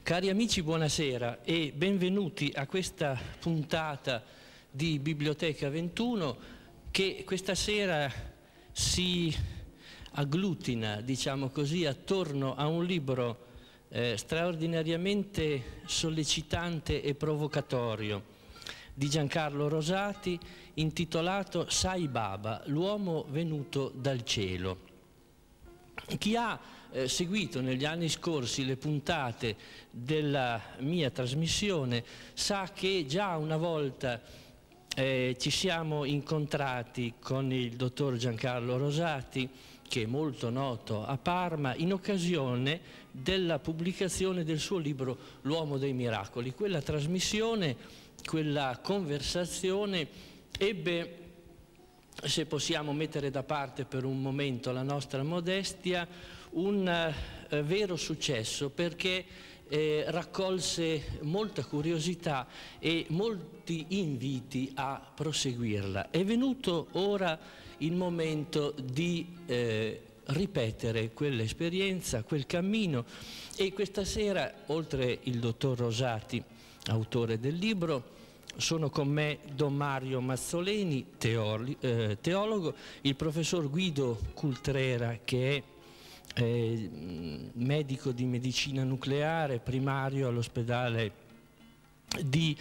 Cari amici, buonasera e benvenuti a questa puntata di Biblioteca 21 che questa sera si agglutina, diciamo così, attorno a un libro straordinariamente sollecitante e provocatorio di Giancarlo Rosati, intitolato Sai Baba, l'uomo venuto dal cielo. Chi ha seguito negli anni scorsi le puntate della mia trasmissione sa che già una volta ci siamo incontrati con il dottor Giancarlo Rosati, che è molto noto a Parma, in occasione della pubblicazione del suo libro L'uomo dei miracoli. Quella trasmissione, quella conversazione ebbe, se possiamo mettere da parte per un momento la nostra modestia, un vero successo, perché raccolse molta curiosità e molti inviti a proseguirla. È venuto ora il momento di ripetere quell'esperienza, quel cammino, e questa sera, oltre il dottor Rosati, autore del libro, sono con me Don Mario Mazzoleni, teologo, il professor Guido Cultrera, che è medico di medicina nucleare, primario all'ospedale di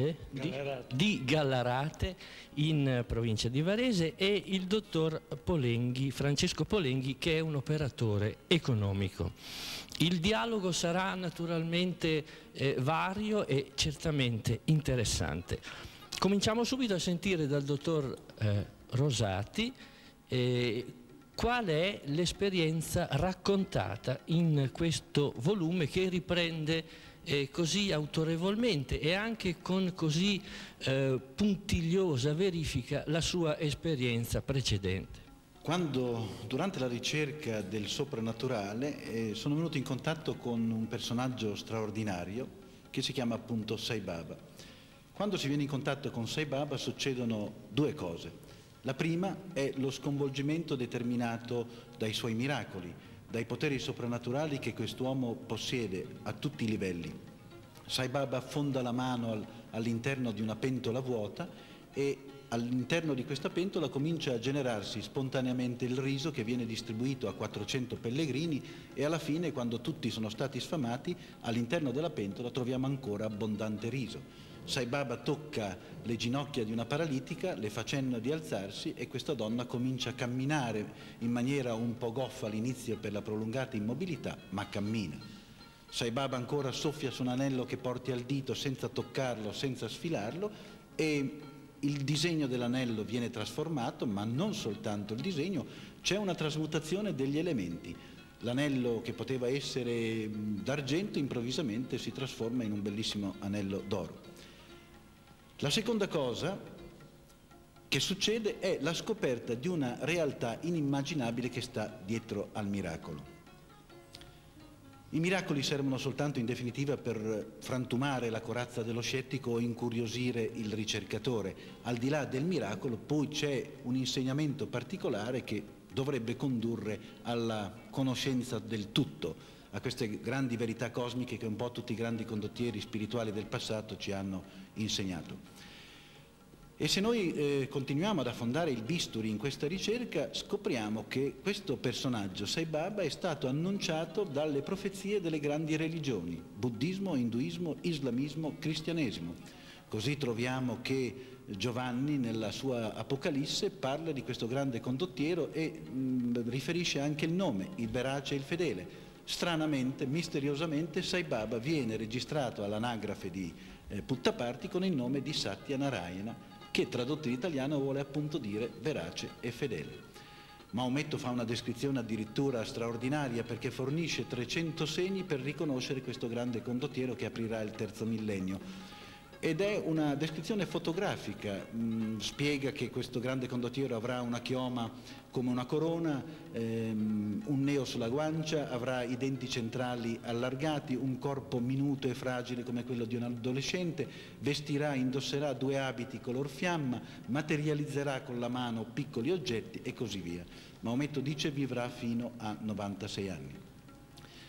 Gallarate in provincia di Varese, e il dottor Polenghi, Francesco Polenghi, che è un operatore economico. Il dialogo sarà naturalmente vario e certamente interessante. Cominciamo subito a sentire dal dottor Rosati qual è l'esperienza raccontata in questo volume, che riprende così autorevolmente e anche con così puntigliosa verifica la sua esperienza precedente. Quando, durante la ricerca del soprannaturale, sono venuto in contatto con un personaggio straordinario che si chiama appunto Sai Baba. Quando si viene in contatto con Sai Baba succedono due cose. La prima è lo sconvolgimento determinato dai suoi miracoli, dai poteri soprannaturali che quest'uomo possiede a tutti i livelli. Sai Baba affonda la mano all'interno di una pentola vuota e all'interno di questa pentola comincia a generarsi spontaneamente il riso, che viene distribuito a 400 pellegrini, e alla fine, quando tutti sono stati sfamati, all'interno della pentola troviamo ancora abbondante riso. Sai Baba tocca le ginocchia di una paralitica, le fa cenno di alzarsi e questa donna comincia a camminare in maniera un po' goffa all'inizio per la prolungata immobilità, ma cammina. Sai Baba ancora soffia su un anello che porti al dito senza toccarlo, senza sfilarlo, e il disegno dell'anello viene trasformato, ma non soltanto il disegno, c'è una trasmutazione degli elementi. L'anello che poteva essere d'argento improvvisamente si trasforma in un bellissimo anello d'oro. La seconda cosa che succede è la scoperta di una realtà inimmaginabile che sta dietro al miracolo. I miracoli servono soltanto in definitiva per frantumare la corazza dello scettico o incuriosire il ricercatore. Al di là del miracolo poi c'è un insegnamento particolare che dovrebbe condurre alla conoscenza del tutto, a queste grandi verità cosmiche che un po' tutti i grandi condottieri spirituali del passato ci hanno insegnato. E se noi continuiamo ad affondare il bisturi in questa ricerca, scopriamo che questo personaggio, Sai Baba, è stato annunciato dalle profezie delle grandi religioni: buddismo, induismo, islamismo, cristianesimo. Così troviamo che Giovanni nella sua Apocalisse parla di questo grande condottiero e riferisce anche il nome, il verace e il fedele. Stranamente, misteriosamente, Sai Baba viene registrato all'anagrafe di Puttaparthi con il nome di Satya Narayana, che tradotto in italiano vuole appunto dire verace e fedele. Maometto fa una descrizione addirittura straordinaria, perché fornisce 300 segni per riconoscere questo grande condottiero che aprirà il terzo millennio. Ed è una descrizione fotografica, spiega che questo grande condottiero avrà una chioma come una corona, un neo sulla guancia, avrà i denti centrali allargati, un corpo minuto e fragile come quello di un adolescente, vestirà, indosserà 2 abiti color fiamma, materializzerà con la mano piccoli oggetti e così via. Maometto dice vivrà fino a 96 anni.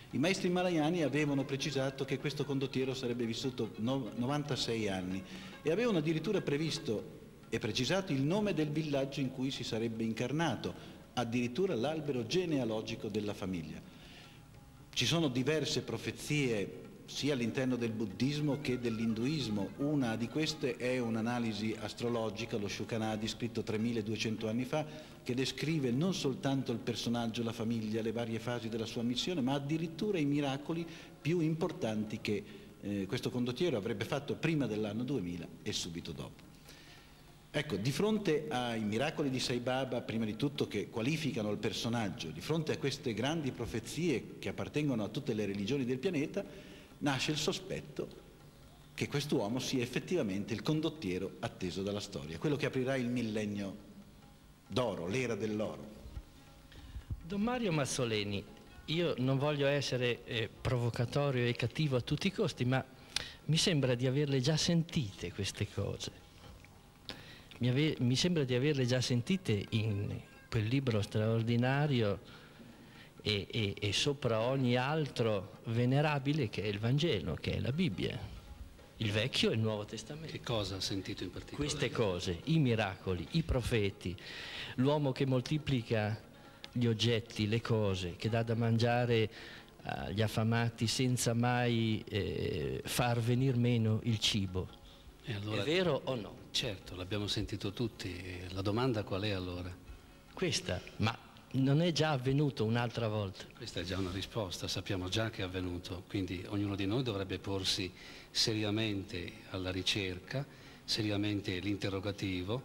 I maestri malayani avevano precisato che questo condottiero sarebbe vissuto 96 anni e avevano addirittura previsto e precisato il nome del villaggio in cui si sarebbe incarnato, addirittura l'albero genealogico della famiglia. Ci sono diverse profezie sia all'interno del buddismo che dell'induismo. Una di queste è un'analisi astrologica, lo Shukanadi, scritto 3200 anni fa, che descrive non soltanto il personaggio, la famiglia, le varie fasi della sua missione, ma addirittura i miracoli più importanti che questo condottiero avrebbe fatto prima dell'anno 2000 e subito dopo. Ecco, di fronte ai miracoli di Sai Baba, prima di tutto, che qualificano il personaggio, di fronte a queste grandi profezie che appartengono a tutte le religioni del pianeta, nasce il sospetto che quest'uomo sia effettivamente il condottiero atteso dalla storia, quello che aprirà il millennio d'oro, l'era dell'oro. Don Mario Mazzoleni, io non voglio essere provocatorio e cattivo a tutti i costi, ma mi sembra di averle già sentite queste cose. Mi sembra di averle già sentite in quel libro straordinario e sopra ogni altro venerabile che è il Vangelo, che è la Bibbia, il Vecchio e il Nuovo Testamento. Che cosa ha sentito in particolare? Queste cose, i miracoli, i profeti, l'uomo che moltiplica gli oggetti, le cose, che dà da mangiare agli affamati senza mai far venir meno il cibo. E allora, è vero o no? Certo, l'abbiamo sentito tutti. La domanda qual è allora? Questa, ma non è già avvenuto un'altra volta? Questa è già una risposta, sappiamo già che è avvenuto, quindi ognuno di noi dovrebbe porsi seriamente alla ricerca, seriamente l'interrogativo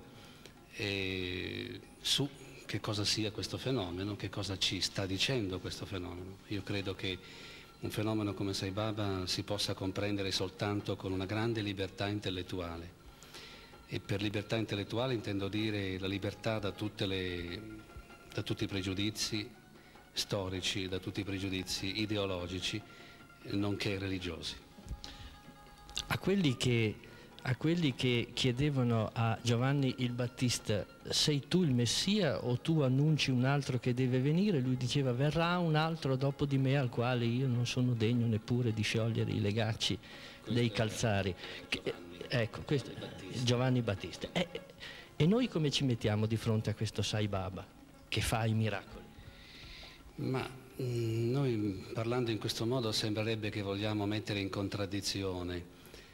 su che cosa sia questo fenomeno, che cosa ci sta dicendo questo fenomeno. Io credo che un fenomeno come Sai Baba si possa comprendere soltanto con una grande libertà intellettuale. E per libertà intellettuale intendo dire la libertà da tutti i pregiudizi storici, da tutti i pregiudizi ideologici, nonché religiosi. A quelli che chiedevano a Giovanni il Battista: sei tu il Messia o tu annunci un altro che deve venire? Lui diceva: verrà un altro dopo di me al quale io non sono degno neppure di sciogliere i legacci dei calzari. Ecco, questo è Giovanni Battista. E noi come ci mettiamo di fronte a questo Sai Baba che fa i miracoli? Ma noi, parlando in questo modo, sembrerebbe che vogliamo mettere in contraddizione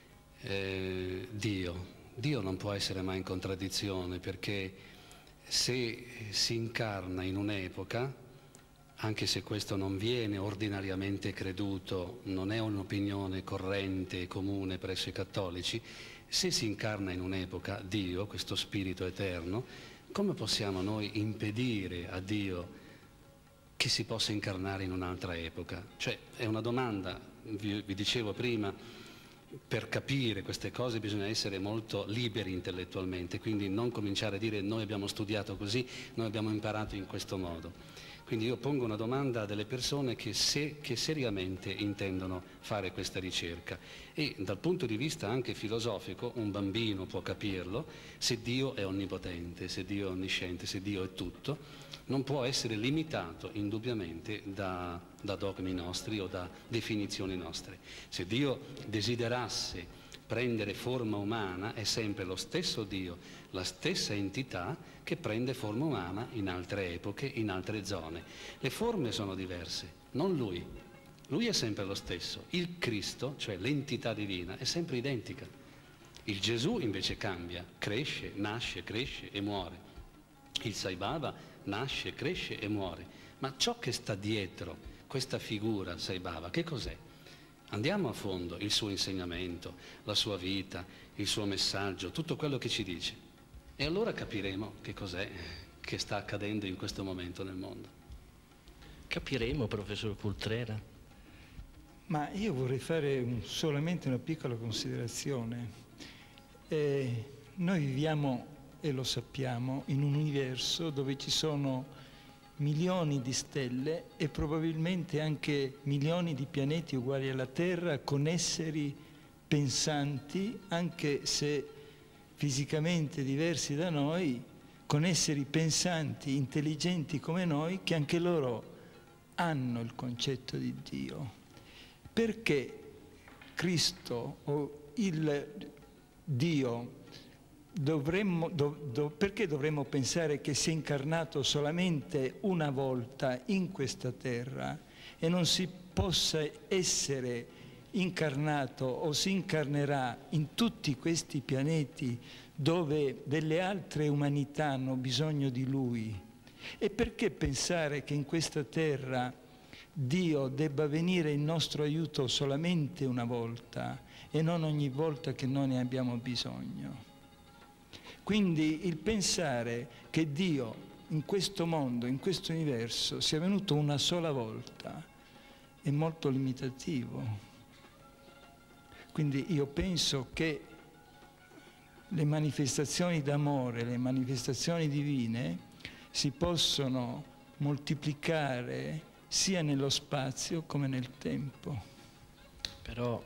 Dio. Dio non può essere mai in contraddizione, perché se si incarna in un'epoca, anche se questo non viene ordinariamente creduto, non è un'opinione corrente e comune presso i cattolici, se si incarna in un'epoca Dio, questo spirito eterno, come possiamo noi impedire a Dio che si possa incarnare in un'altra epoca? Cioè, è una domanda, vi dicevo prima, per capire queste cose bisogna essere molto liberi intellettualmente, quindi non cominciare a dire noi abbiamo studiato così, noi abbiamo imparato in questo modo. Quindi io pongo una domanda a delle persone che seriamente intendono fare questa ricerca, e dal punto di vista anche filosofico un bambino può capirlo: se Dio è onnipotente, se Dio è onnisciente, se Dio è tutto, non può essere limitato indubbiamente da dogmi nostri o da definizioni nostre. Se Dio desiderasse prendere forma umana, è sempre lo stesso Dio, la stessa entità che prende forma umana in altre epoche, in altre zone. Le forme sono diverse, non Lui. Lui è sempre lo stesso. Il Cristo, cioè l'entità divina, è sempre identica. Il Gesù invece cambia, cresce, nasce, cresce e muore. Il Sai Baba nasce, cresce e muore. Ma ciò che sta dietro questa figura Sai Baba, che cos'è? Andiamo a fondo, il suo insegnamento, la sua vita, il suo messaggio, tutto quello che ci dice. E allora capiremo che cos'è che sta accadendo in questo momento nel mondo. Capiremo, professor Pultrera. Ma io vorrei fare solamente una piccola considerazione. Noi viviamo, e lo sappiamo, in un universo dove ci sono milioni di stelle e probabilmente anche milioni di pianeti uguali alla Terra, con esseri pensanti, anche se fisicamente diversi da noi, con esseri pensanti, intelligenti come noi, che anche loro hanno il concetto di Dio. Perché Cristo o il Dio perché dovremmo pensare che si è incarnato solamente una volta in questa terra e non si possa essere incarnato o si incarnerà in tutti questi pianeti dove delle altre umanità hanno bisogno di Lui? E perché pensare che in questa terra Dio debba venire in nostro aiuto solamente una volta e non ogni volta che noi ne abbiamo bisogno? Quindi il pensare che Dio in questo mondo, in questo universo, sia venuto una sola volta è molto limitativo. Quindi io penso che le manifestazioni d'amore, le manifestazioni divine si possono moltiplicare sia nello spazio come nel tempo. Però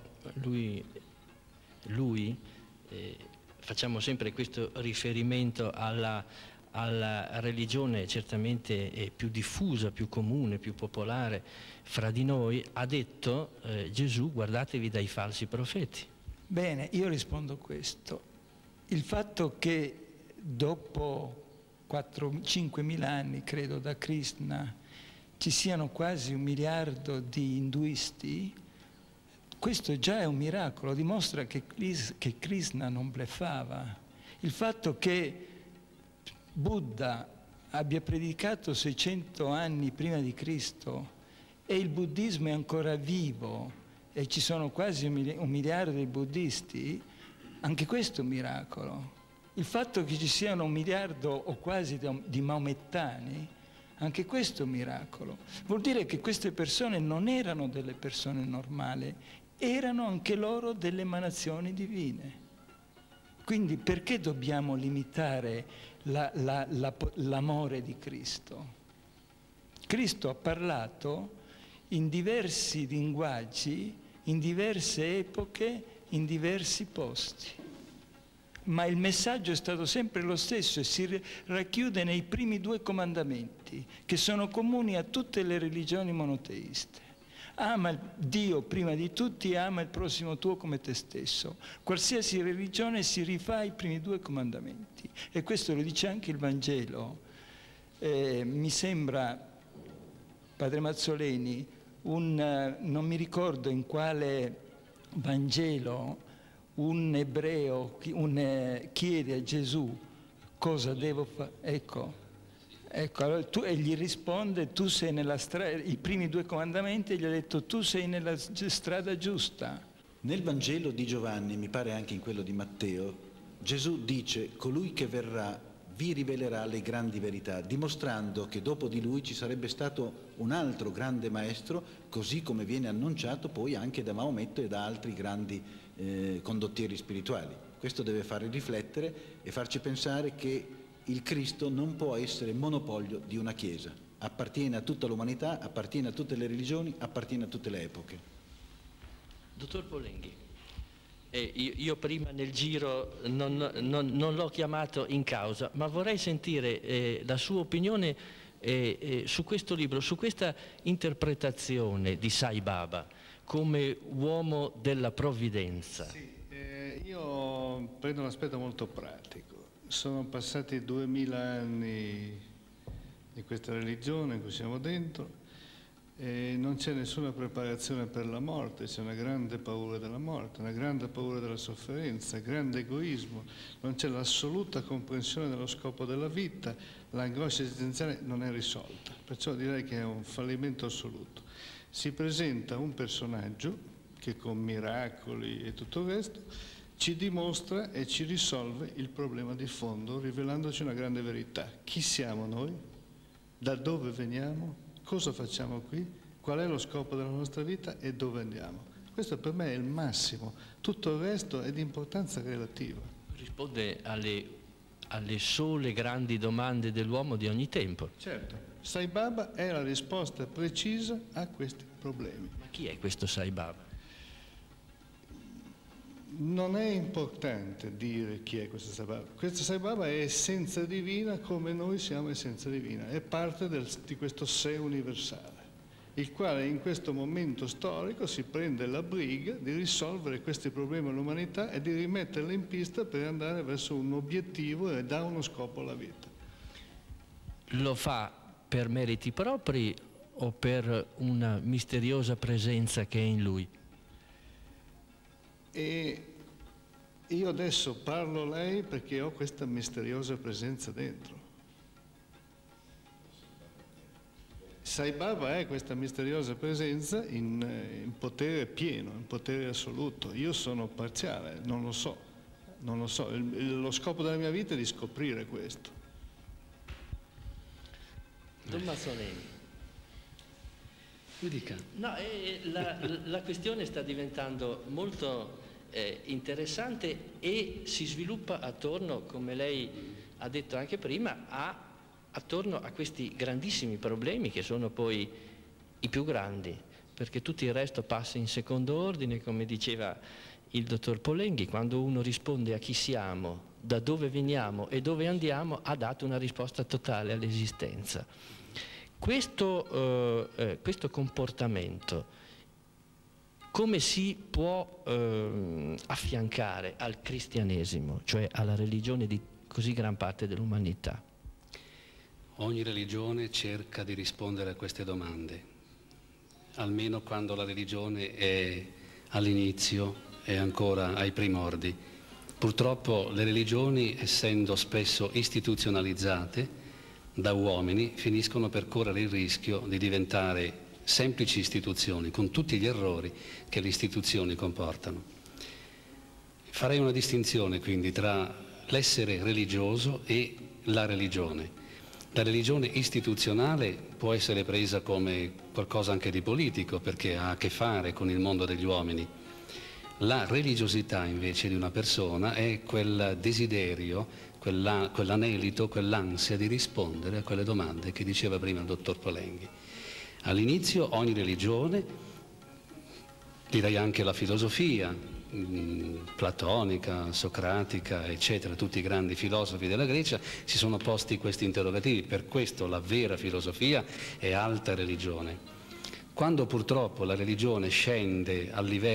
facciamo sempre questo riferimento alla religione certamente più diffusa, più comune, più popolare fra di noi, ha detto Gesù: guardatevi dai falsi profeti. Bene, io rispondo questo. Il fatto che dopo 4-5.000 anni, credo, da Krishna, ci siano quasi 1 miliardo di induisti, questo già è un miracolo, dimostra che Krishna non bleffava. Il fatto che Buddha abbia predicato 600 anni prima di Cristo e il buddismo è ancora vivo e ci sono quasi 1 miliardo di buddisti, anche questo è un miracolo. Il fatto che ci siano 1 miliardo o quasi di maomettani, anche questo è un miracolo. Vuol dire che queste persone non erano delle persone normali, erano anche loro delle emanazioni divine. Quindi perché dobbiamo limitare l'amore di Cristo? Cristo ha parlato in diversi linguaggi, in diverse epoche, in diversi posti. Ma il messaggio è stato sempre lo stesso e si racchiude nei primi 2 comandamenti, che sono comuni a tutte le religioni monoteiste. Ama Dio prima di tutti e ama il prossimo tuo come te stesso. Qualsiasi religione si rifà ai primi 2 comandamenti. E questo lo dice anche il Vangelo. Mi sembra, Padre Mazzoleni, non mi ricordo in quale Vangelo un ebreo chiede a Gesù cosa devo fare. Ecco, allora e gli risponde: tu sei nella strada, i primi 2 comandamenti, e gli ha detto: tu sei nella strada giusta. Nel Vangelo di Giovanni, mi pare anche in quello di Matteo, Gesù dice: colui che verrà vi rivelerà le grandi verità, dimostrando che dopo di lui ci sarebbe stato un altro grande maestro, così come viene annunciato poi anche da Maometto e da altri grandi condottieri spirituali. Questo deve fare riflettere e farci pensare che il Cristo non può essere monopolio di una Chiesa, appartiene a tutta l'umanità, appartiene a tutte le religioni, appartiene a tutte le epoche. Dottor Polenghi, io prima nel giro non l'ho chiamato in causa, ma vorrei sentire la sua opinione su questo libro, su questa interpretazione di Sai Baba come uomo della provvidenza. Sì, io prendo un aspetto molto pratico. Sono passati 2000 anni di questa religione in cui siamo dentro e non c'è nessuna preparazione per la morte, c'è una grande paura della morte, una grande paura della sofferenza, grande egoismo, non c'è l'assoluta comprensione dello scopo della vita, l'angoscia esistenziale non è risolta, perciò direi che è un fallimento assoluto. Si presenta un personaggio che con miracoli e tutto il resto ci dimostra e ci risolve il problema di fondo, rivelandoci una grande verità. Chi siamo noi? Da dove veniamo? Cosa facciamo qui? Qual è lo scopo della nostra vita e dove andiamo? Questo per me è il massimo. Tutto il resto è di importanza relativa. Risponde alle sole grandi domande dell'uomo di ogni tempo. Certo. Sai Baba è la risposta precisa a questi problemi. Ma chi è questo Sai Baba? Non è importante dire chi è questo Sai Baba. Questo Sai Baba è essenza divina come noi siamo essenza divina, è parte di questo sé universale. il quale in questo momento storico si prende la briga di risolvere questi problemi all'umanità e di rimetterla in pista per andare verso un obiettivo e dare uno scopo alla vita. Lo fa per meriti propri o per una misteriosa presenza che è in lui? E io adesso parlo a lei perché ho questa misteriosa presenza dentro. Sai Baba è questa misteriosa presenza in potere pieno, in potere assoluto. Io sono parziale, non lo so. Lo scopo della mia vita è di scoprire questo. Don Mazzoleni. Mi dica. No, la questione sta diventando molto interessante e si sviluppa attorno, come lei ha detto anche prima, attorno a questi grandissimi problemi che sono poi i più grandi, perché tutto il resto passa in secondo ordine, come diceva il dottor Polenghi. Quando uno risponde a chi siamo, da dove veniamo e dove andiamo, ha dato una risposta totale all'esistenza. Questo comportamento come si può affiancare al cristianesimo, cioè alla religione di così gran parte dell'umanità? Ogni religione cerca di rispondere a queste domande, almeno quando la religione è all'inizio, è ancora ai primordi. Purtroppo le religioni, essendo spesso istituzionalizzate da uomini, finiscono per correre il rischio di diventare semplici istituzioni, con tutti gli errori che le istituzioni comportano. Farei una distinzione quindi tra l'essere religioso e la religione. La religione istituzionale può essere presa come qualcosa anche di politico, perché ha a che fare con il mondo degli uomini. La religiosità invece di una persona è quel desiderio, quell'anelito, quell'ansia di rispondere a quelle domande che diceva prima il dottor Polenghi. All'inizio ogni religione, direi anche la filosofia, platonica, socratica, eccetera, tutti i grandi filosofi della Grecia si sono posti questi interrogativi. Per questo la vera filosofia è alta religione. Quando purtroppo la religione scende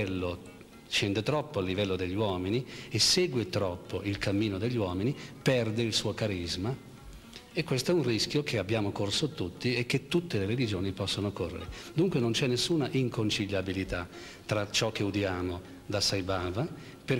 troppo a livello degli uomini e segue troppo il cammino degli uomini, perde il suo carisma, e questo è un rischio che abbiamo corso tutti e che tutte le religioni possono correre. Dunque non c'è nessuna inconciliabilità tra ciò che udiamo da Sai Baba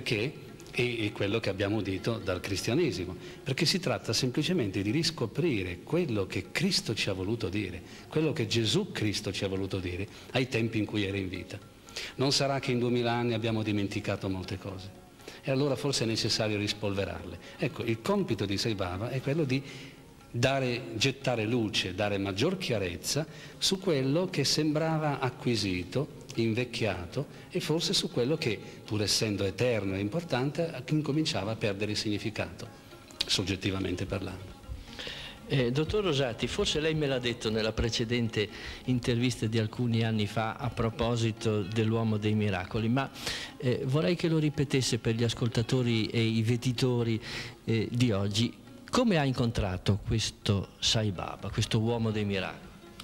e quello che abbiamo udito dal cristianesimo, perché si tratta semplicemente di riscoprire quello che Cristo ci ha voluto dire, quello che Gesù Cristo ci ha voluto dire ai tempi in cui era in vita. Non sarà che in 2000 anni abbiamo dimenticato molte cose e allora forse è necessario rispolverarle. Ecco, il compito di Sai Baba è quello di gettare luce, dare maggior chiarezza su quello che sembrava acquisito, invecchiato, e forse su quello che, pur essendo eterno e importante, incominciava a perdere il significato, soggettivamente parlando. Dottor Rosati, forse lei me l'ha detto nella precedente intervista di alcuni anni fa a proposito dell'uomo dei miracoli, ma vorrei che lo ripetesse per gli ascoltatori e i veditori di oggi. Come ha incontrato questo Sai Baba, questo uomo dei miracoli?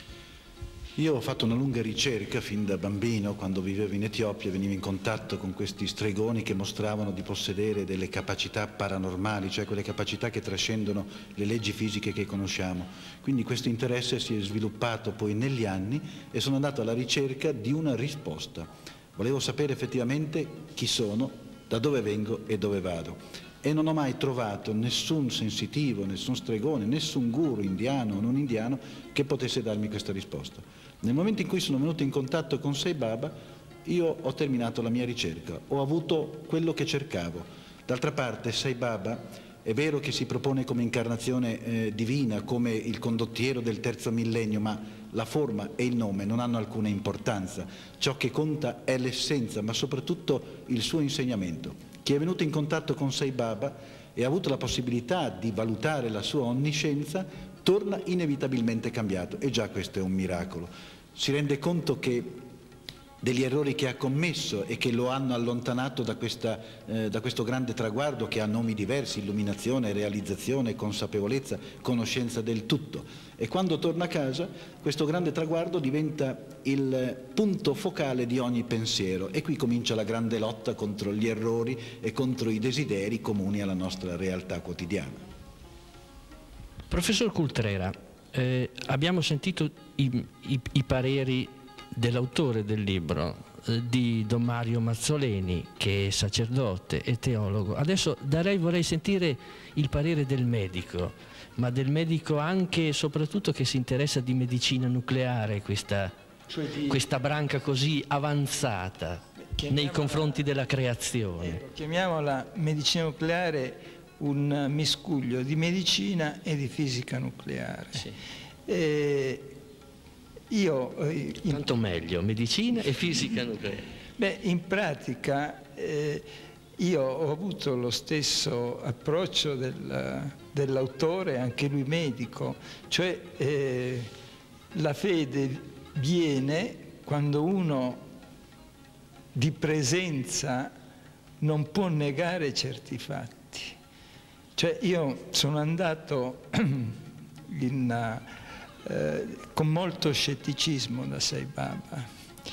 Io ho fatto una lunga ricerca fin da bambino. Quando vivevo in Etiopia venivo in contatto con questi stregoni che mostravano di possedere delle capacità paranormali, cioè quelle capacità che trascendono le leggi fisiche che conosciamo. Quindi questo interesse si è sviluppato poi negli anni e sono andato alla ricerca di una risposta. Volevo sapere effettivamente chi sono, da dove vengo e dove vado. E non ho mai trovato nessun sensitivo, nessun stregone, nessun guru indiano o non indiano che potesse darmi questa risposta. Nel momento in cui sono venuto in contatto con Sai Baba, io ho terminato la mia ricerca, ho avuto quello che cercavo. D'altra parte Sai Baba è vero che si propone come incarnazione divina, come il condottiero del terzo millennio, ma la forma e il nome non hanno alcuna importanza. Ciò che conta è l'essenza, ma soprattutto il suo insegnamento. Chi è venuto in contatto con Sai Baba e ha avuto la possibilità di valutare la sua onniscienza torna inevitabilmente cambiato, e già questo è un miracolo. Si rende conto che degli errori che ha commesso e che lo hanno allontanato da questo grande traguardo che ha nomi diversi: illuminazione, realizzazione, consapevolezza, conoscenza del tutto. E quando torna a casa questo grande traguardo diventa il punto focale di ogni pensiero, e qui comincia la grande lotta contro gli errori e contro i desideri comuni alla nostra realtà quotidiana. Professor Cultrera, abbiamo sentito i pareri dell'autore del libro, di Don Mario Mazzoleni, che è sacerdote e teologo. Adesso vorrei sentire il parere del medico, ma del medico anche e soprattutto che si interessa di medicina nucleare, questa branca così avanzata nei confronti della creazione. Chiamiamola medicina nucleare un miscuglio di medicina e di fisica nucleare. Sì. Tanto meglio, medicina e fisica nucleare. Beh, in pratica io ho avuto lo stesso approccio dell'autore, anche lui medico, cioè la fede viene quando uno di presenza non può negare certi fatti. Cioè io sono andato con molto scetticismo da Sai Baba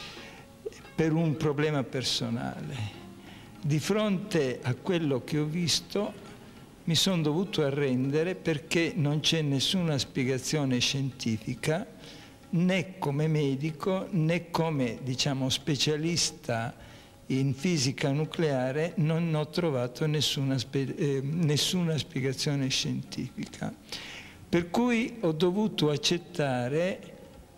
per un problema personale. Di fronte a quello che ho visto mi sono dovuto arrendere, perché non c'è nessuna spiegazione scientifica, né come medico né come, diciamo, specialista in fisica nucleare. Non ho trovato nessuna spiegazione scientifica. Per cui ho dovuto accettare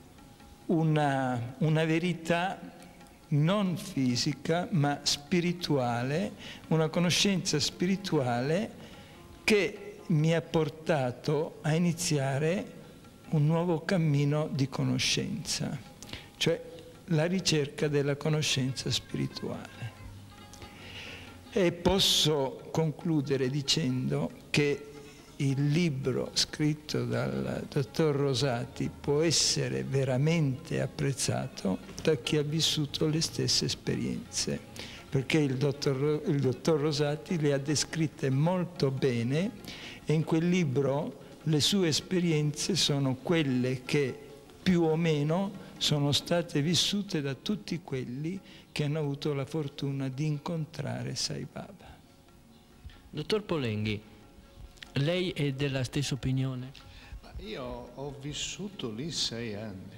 una verità non fisica ma spirituale, una conoscenza spirituale che mi ha portato a iniziare un nuovo cammino di conoscenza, cioè la ricerca della conoscenza spirituale. E posso concludere dicendo che il libro scritto dal dottor Rosati può essere veramente apprezzato da chi ha vissuto le stesse esperienze, perché il dottor Rosati le ha descritte molto bene, e in quel libro le sue esperienze sono quelle che più o meno sono state vissute da tutti quelli che hanno avuto la fortuna di incontrare Sai Baba. Dottor Polenghi, lei è della stessa opinione? Io ho vissuto lì 6 anni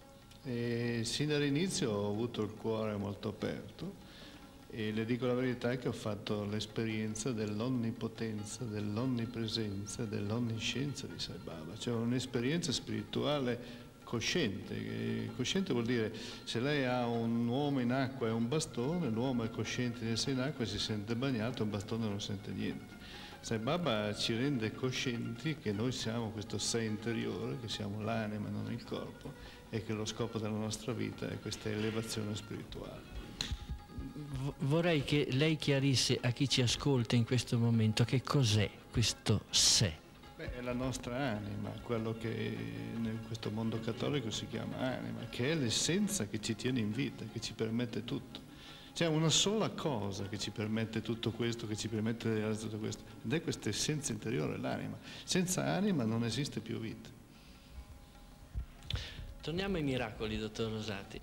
e sin dall'inizio ho avuto il cuore molto aperto, e le dico la verità che ho fatto l'esperienza dell'onnipotenza, dell'onnipresenza, dell'onniscienza di Sai Baba, cioè un'esperienza spirituale cosciente. Cosciente vuol dire, se lei ha un uomo in acqua e un bastone, l'uomo è cosciente di essere in acqua e si sente bagnato, il bastone non sente niente. Sai Baba ci rende coscienti che noi siamo questo sé interiore, che siamo l'anima, non il corpo, e che lo scopo della nostra vita è questa elevazione spirituale. Vorrei che lei chiarisse a chi ci ascolta in questo momento che cos'è questo sé. Beh, è la nostra anima, quello che in questo mondo cattolico si chiama anima, che è l'essenza che ci tiene in vita, che ci permette tutto. C'è una sola cosa che ci permette tutto questo, che ci permette di realizzare tutto questo, ed è questa essenza interiore, l'anima. Senza anima non esiste più vita. Torniamo ai miracoli, dottor Rosati.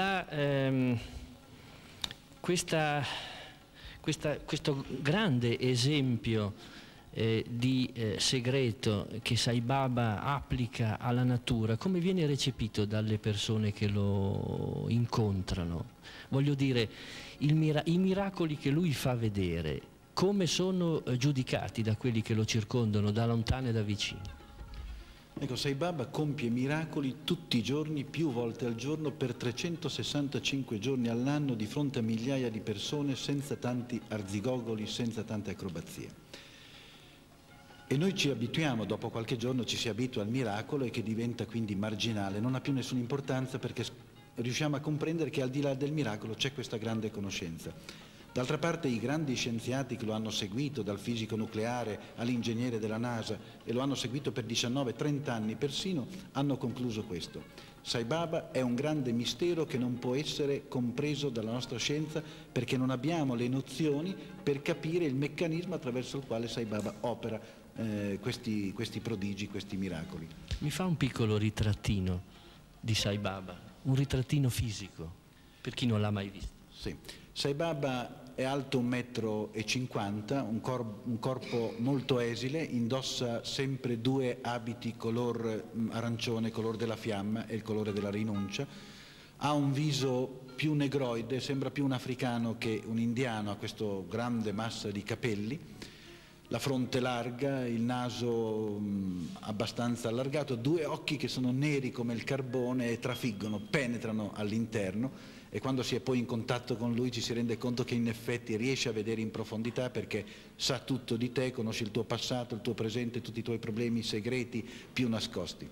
Questo grande esempio di segreto che Sai Baba applica alla natura, come viene recepito dalle persone che lo incontrano? Voglio dire, i miracoli che lui fa vedere, come sono giudicati da quelli che lo circondano, da lontano e da vicino? Ecco, Sai Baba compie miracoli tutti i giorni, più volte al giorno, per 365 giorni all'anno, di fronte a migliaia di persone, senza tanti arzigogoli, senza tante acrobazie. E noi ci abituiamo, dopo qualche giorno ci si abitua al miracolo, e che diventa quindi marginale, non ha più nessuna importanza, perché riusciamo a comprendere che al di là del miracolo c'è questa grande conoscenza. D'altra parte i grandi scienziati che lo hanno seguito, dal fisico nucleare all'ingegnere della NASA, e lo hanno seguito per 19-30 anni persino, hanno concluso questo: Sai Baba è un grande mistero che non può essere compreso dalla nostra scienza perché non abbiamo le nozioni per capire il meccanismo attraverso il quale Sai Baba opera questi prodigi, questi miracoli. Mi fa un piccolo ritrattino di Sai Baba, un ritrattino fisico, per chi non l'ha mai visto. Sì. Sai Baba è alto 1,50 m, un corpo molto esile, indossa sempre 2 abiti color arancione, color della fiamma, e il colore della rinuncia, ha un viso più negroide, sembra più un africano che un indiano, ha questa grande massa di capelli, la fronte larga, il naso abbastanza allargato, 2 occhi che sono neri come il carbone e trafiggono, penetrano all'interno, e quando si è poi in contatto con lui ci si rende conto che in effetti riesce a vedere in profondità, perché sa tutto di te, conosce il tuo passato, il tuo presente, tutti i tuoi problemi segreti più nascosti.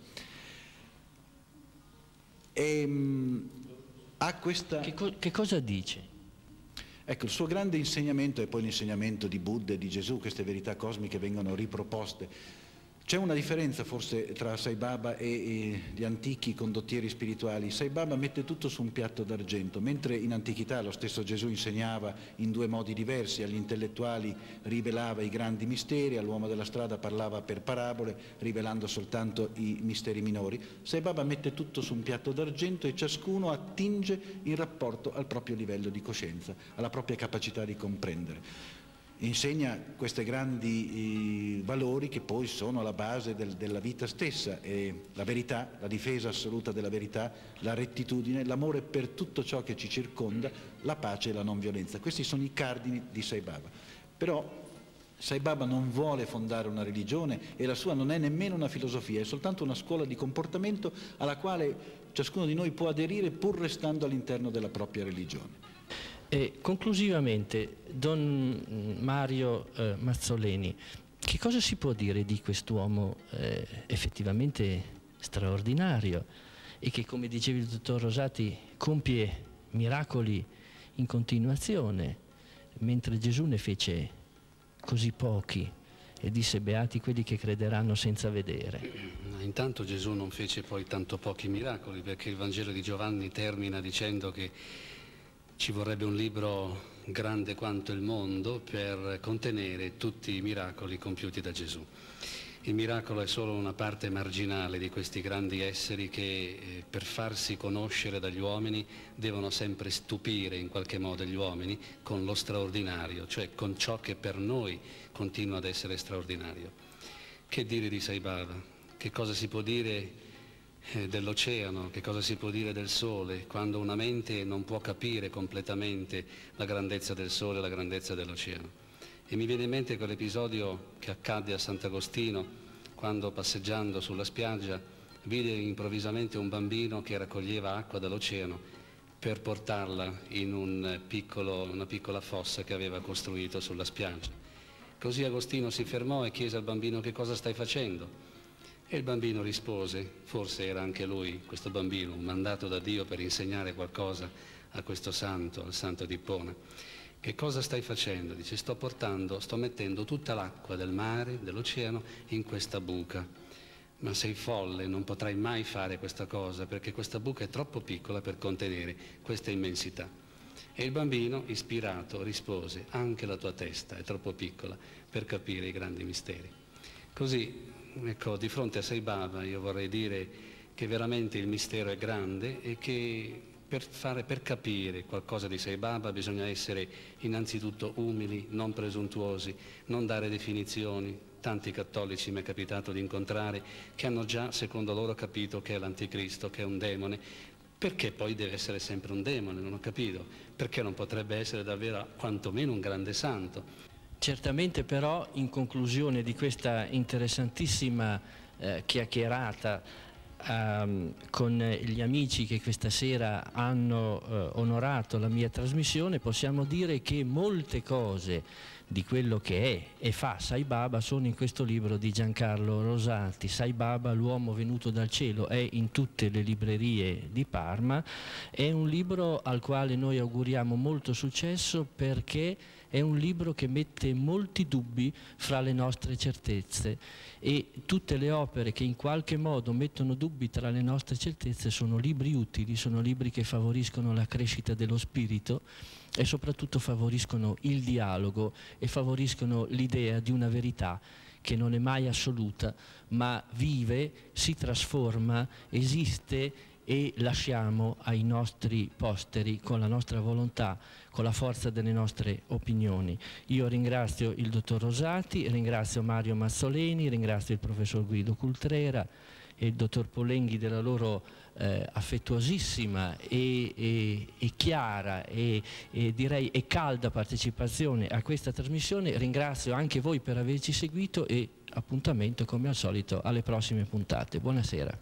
Ha questa... Che cosa dice? Ecco, il suo grande insegnamento è poi l'insegnamento di Buddha e di Gesù, queste verità cosmiche vengono riproposte. C'è una differenza forse tra Sai Baba e gli antichi condottieri spirituali. Sai Baba mette tutto su un piatto d'argento, mentre in antichità lo stesso Gesù insegnava in 2 modi diversi: agli intellettuali rivelava i grandi misteri, all'uomo della strada parlava per parabole, rivelando soltanto i misteri minori. Sai Baba mette tutto su un piatto d'argento e ciascuno attinge in rapporto al proprio livello di coscienza, alla propria capacità di comprendere. Insegna questi grandi valori che poi sono alla base della vita stessa, e la verità, la difesa assoluta della verità, la rettitudine, l'amore per tutto ciò che ci circonda, la pace e la non violenza. Questi sono i cardini di Sai Baba. Però Sai Baba non vuole fondare una religione, e la sua non è nemmeno una filosofia, è soltanto una scuola di comportamento alla quale ciascuno di noi può aderire pur restando all'interno della propria religione. E conclusivamente, Don Mario Mazzoleni, che cosa si può dire di quest'uomo effettivamente straordinario e che, come dicevi il dottor Rosati, compie miracoli in continuazione, mentre Gesù ne fece così pochi e disse: beati quelli che crederanno senza vedere? Intanto Gesù non fece poi tanto pochi miracoli, perché il Vangelo di Giovanni termina dicendo che ci vorrebbe un libro grande quanto il mondo per contenere tutti i miracoli compiuti da Gesù. Il miracolo è solo una parte marginale di questi grandi esseri che per farsi conoscere dagli uomini devono sempre stupire in qualche modo gli uomini con lo straordinario, cioè con ciò che per noi continua ad essere straordinario. Che dire di Sai Baba? Che cosa si può dire dell'oceano? Che cosa si può dire del sole, quando una mente non può capire completamente la grandezza del sole e la grandezza dell'oceano? E mi viene in mente quell'episodio che accadde a Sant'Agostino, quando passeggiando sulla spiaggia vide improvvisamente un bambino che raccoglieva acqua dall'oceano per portarla in una piccola fossa che aveva costruito sulla spiaggia. Così Agostino si fermò e chiese al bambino: che cosa stai facendo? E il bambino rispose, forse era anche lui, questo bambino, mandato da Dio per insegnare qualcosa a questo santo, al santo di Ippona. Che cosa stai facendo? Dice: sto mettendo tutta l'acqua del mare, dell'oceano, in questa buca. Ma sei folle, non potrai mai fare questa cosa, perché questa buca è troppo piccola per contenere questa immensità. E il bambino, ispirato, rispose: anche la tua testa è troppo piccola per capire i grandi misteri. Così, ecco, di fronte a Sai Baba io vorrei dire che veramente il mistero è grande e che per capire qualcosa di Sai Baba bisogna essere innanzitutto umili, non presuntuosi, non dare definizioni. Tanti cattolici mi è capitato di incontrare che hanno già, secondo loro, capito che è l'anticristo, che è un demone. Perché poi deve essere sempre un demone? Non ho capito. Perché non potrebbe essere davvero quantomeno un grande santo? Certamente, però, in conclusione di questa interessantissima chiacchierata con gli amici che questa sera hanno onorato la mia trasmissione, possiamo dire che molte cose di quello che è e fa Sai Baba sono in questo libro di Giancarlo Rosati. Sai Baba, l'uomo venuto dal cielo, è in tutte le librerie di Parma. È un libro al quale noi auguriamo molto successo, perché è un libro che mette molti dubbi fra le nostre certezze, e tutte le opere che in qualche modo mettono dubbi tra le nostre certezze sono libri utili, sono libri che favoriscono la crescita dello spirito e soprattutto favoriscono il dialogo e favoriscono l'idea di una verità che non è mai assoluta, ma vive, si trasforma, esiste, e lasciamo ai nostri posteri con la nostra volontà, con la forza delle nostre opinioni. Io ringrazio il dottor Rosati, ringrazio Mario Mazzoleni, ringrazio il professor Guido Cultrera e il dottor Polenghi della loro affettuosissima e chiara e direi e calda partecipazione a questa trasmissione. Ringrazio anche voi per averci seguito e appuntamento come al solito alle prossime puntate. Buonasera.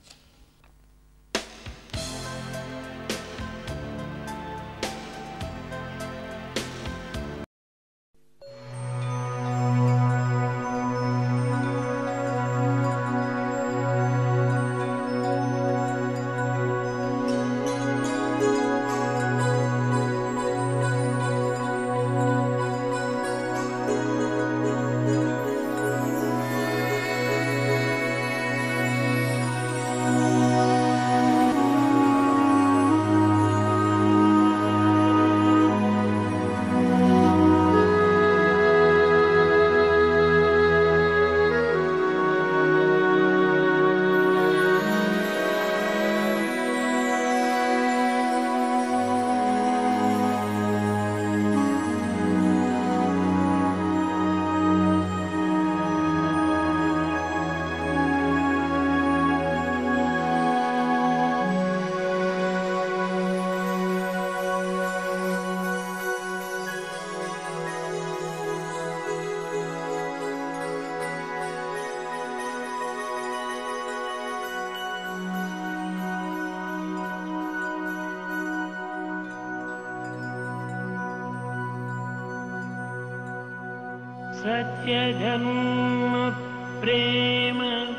सत्यधर्म प्रेम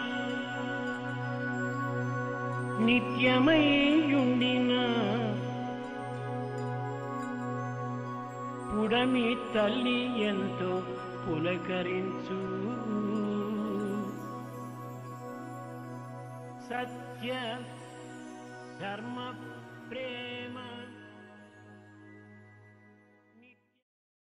నిత్యమయ్యుండిన పుడమి తల్లి ఎంతో పులకరించు సత్య ధర్మ